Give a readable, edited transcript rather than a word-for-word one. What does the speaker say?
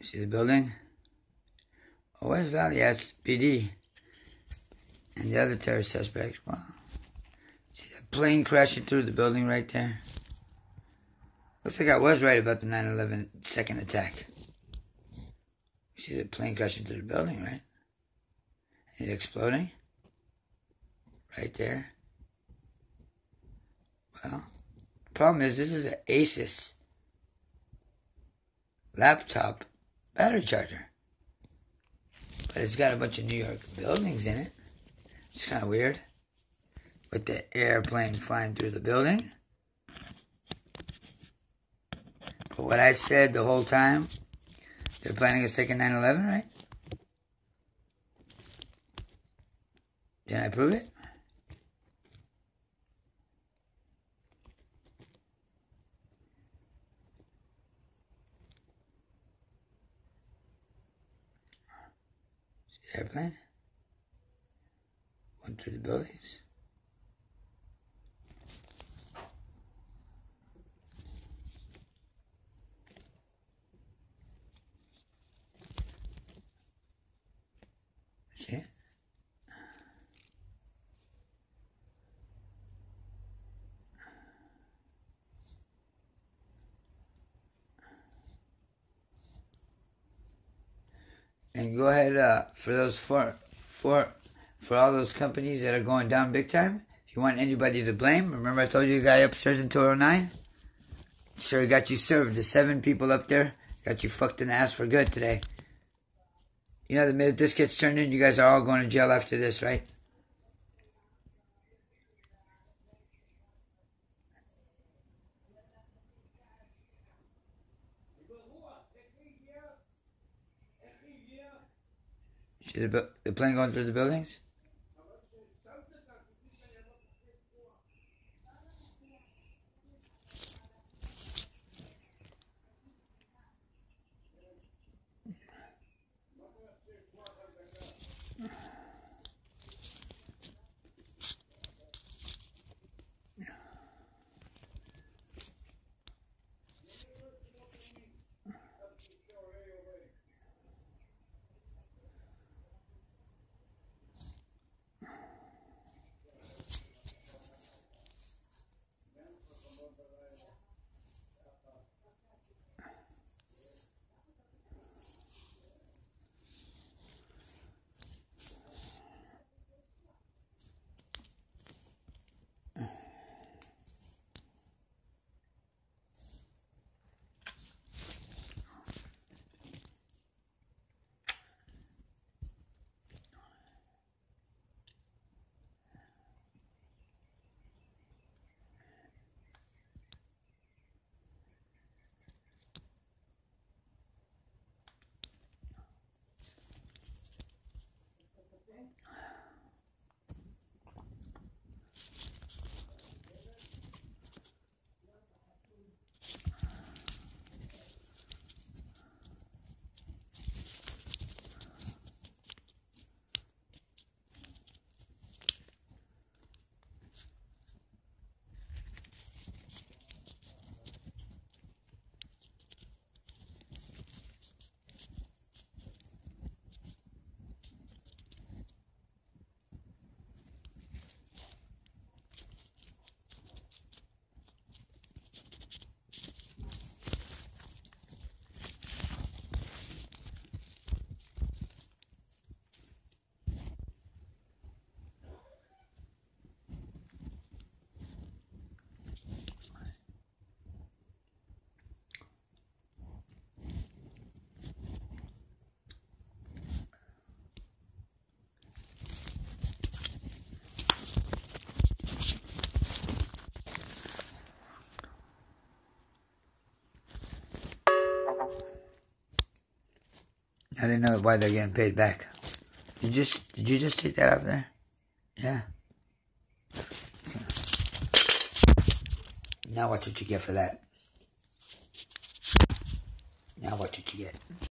See the building? Oh, West Valley has PD. And the other terrorist suspects. Wow. See that plane crashing through the building right there? Looks like I was right about the 9/11 second attack. You see the plane crashing through the building, right? And it exploding? Right there. Well, the problem is this is an Asus laptop battery charger. But it's got a bunch of New York buildings in it. It's kind of weird. With the airplane flying through the building. But what I said the whole time, they're planning a second 9/11, right? Didn't I prove it? See the airplane? Went through the buildings. See it? And go ahead, for those for all those companies that are going down big time, if you want anybody to blame, remember I told you the guy upstairs in 209? Sure, he got you served. The 7 people up there got you fucked in the ass for good today. You know, the minute this gets turned in, you guys are all going to jail after this, right? See the plane going through the buildings? Now they know why they're getting paid back. Did you just take that out there? Yeah. Now watch what you get for that. Now watch what you get.